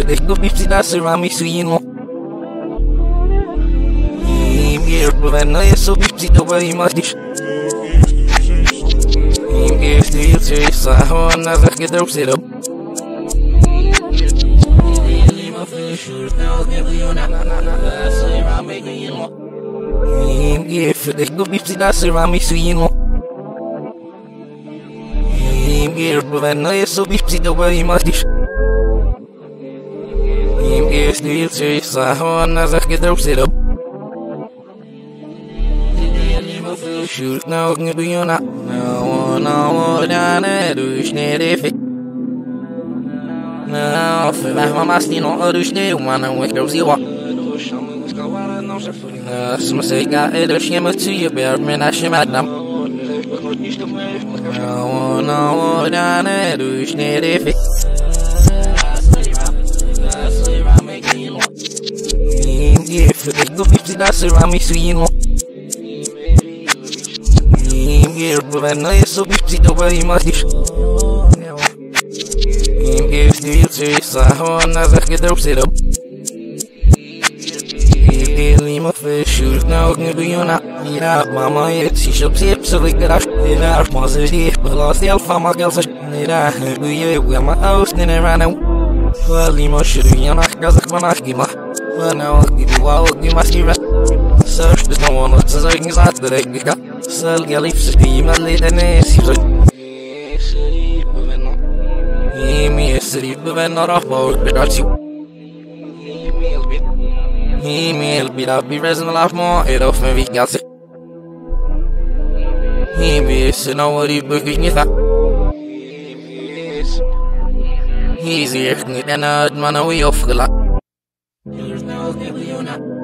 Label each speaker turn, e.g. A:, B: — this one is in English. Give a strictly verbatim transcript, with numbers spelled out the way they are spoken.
A: für dich, du bist die Lasse, Rami, Suino. Im Gear, wenn er ist, so bist sie dabei, ich mach dich. Im Gear, du willst, ich sag, und er sagt, geht drauf, sit up. Im Gear, für dich, du bist die Lasse, Rami, Suino. Im Gear, wenn er ist, so bist sie dabei, ich mach dich. Im Gear, du willst, ich sag, und er sagt, geht drauf, sit up. Shoot now, can be on that. No, no, down there, do snare if it. No, if I'm a stino, do snare one and with those you want. Some say, got it, a shimmer to you, bear, man, I shim at them. No, no, down there, do snare if it. If it go fifty, that's around me, so you know. Gear, when I so busy the way you must dish. In gear, still chase, I want as I get up, sit up. If they leave my face, shoot now, can be on that. Yeah, Mama, it's she shops up, so we get up. In our positive, but lost the alpha, my girls are in that. We are my house, then I ran out. Well, you must shoot me on a Kazakh. Well, now I'll give you all, you must give it. Search, there's no one that's as I can start the egg. Sel gelip sidi malidene sivre. Imi sidi bevenna rapor bedatsi. Imi bit up be resin laugh more it off me vigas. Imi sina wari bugin it. He's here, and I'd man away off the lot.